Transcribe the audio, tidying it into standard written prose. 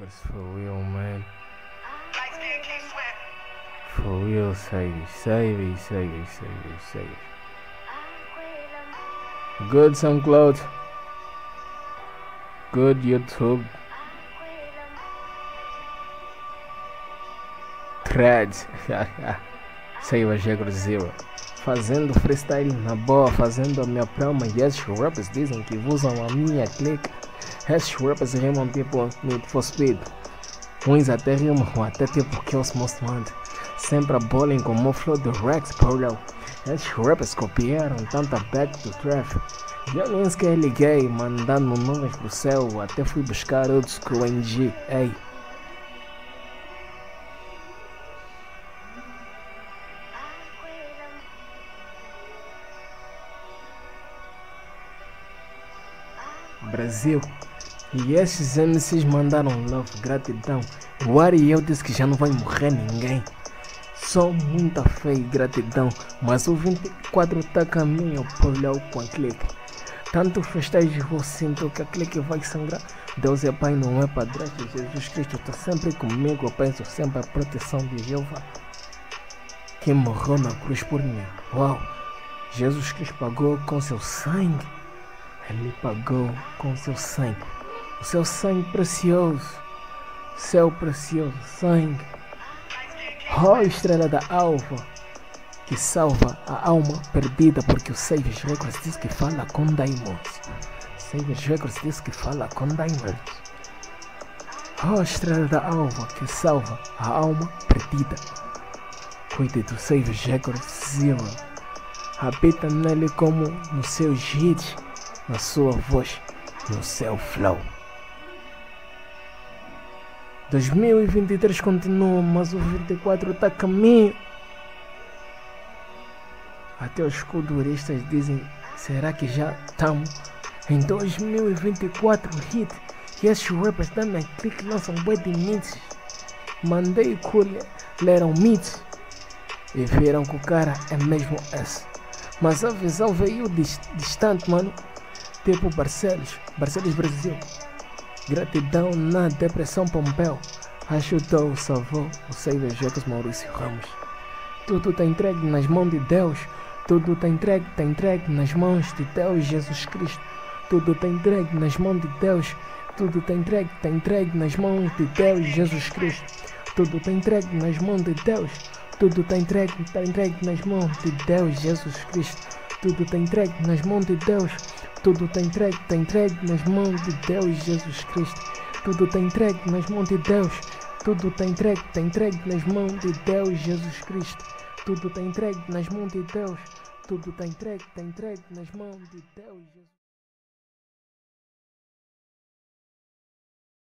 Records for real, man. For real, save it. Good SoundCloud. Good YouTube. Threads. Save Records Zero. Fazendo freestyle na boa, fazendo a minha prama. E esses rappers dizem que usam a minha clica. Esses rappers rimam tipo Need for Speed. Uns até rimam, até tipo Kills Most Wanted. Sempre a bowling como o flow do Rex Polo. Esses rappers copiaram tanta back to traffic. Eu nem sequer liguei, mandando nuvens pro céu. Até fui buscar outros com o NG, ei. Brasil. E esses MCs mandaram love, gratidão. O Ariel disse que já não vai morrer ninguém. Só muita fé e gratidão. Mas o 24 tá a caminho por lá com a clique. Tanto festejo eu sinto que a clique vai sangrar. Deus é pai, não é padrasto. Jesus Cristo tá sempre comigo. Eu penso sempre a proteção de Jeová, que morreu na cruz por mim. Uau! Jesus Cristo pagou com seu sangue. Ele pagou com seu sangue. O seu sangue precioso. Seu precioso sangue. Oh, estrela da alva, que salva a alma perdida, porque o Savage Records diz que fala com Diamonds. Savage Records diz que fala com Diamonds. Oh, estrela da alva, que salva a alma perdida. Cuide do Savage Records Zero. Habita nele como nos seus hits, na sua voz, no seu flow. 2023 continua, mas o 24 tá a caminho. Até os culturistas dizem, será que já estamos em 2024 hit? E esses rappers da minha clique lançam bué de mixes. Mandei leram mix e viram que o cara é mesmo esse. Mas a visão veio distante, mano. Tipo Barcelos Brasil. Gratidão na depressão Pompeu. Ajudou, salvou o Savage Records Maurício Ramos. Tudo tá entregue nas mãos de Deus. Tudo tá entregue nas mãos de Deus, Jesus Cristo. Tudo tá entregue nas mãos de Deus. Tudo tá entregue nas mãos de Deus, Jesus Cristo. Tudo tá entregue nas mãos de Deus. Tudo tá entregue nas mãos de Deus, Jesus Cristo. Tudo tá entregue nas mãos de Deus. Tudo tá entregue nas mãos de Deus, Jesus Cristo. Tudo tá entregue nas mãos de Deus. Tudo tá entregue nas mãos de Deus, Jesus Cristo. Tudo tá entregue nas mãos de Deus. Tudo tá entregue nas mãos de Deus, Jesus.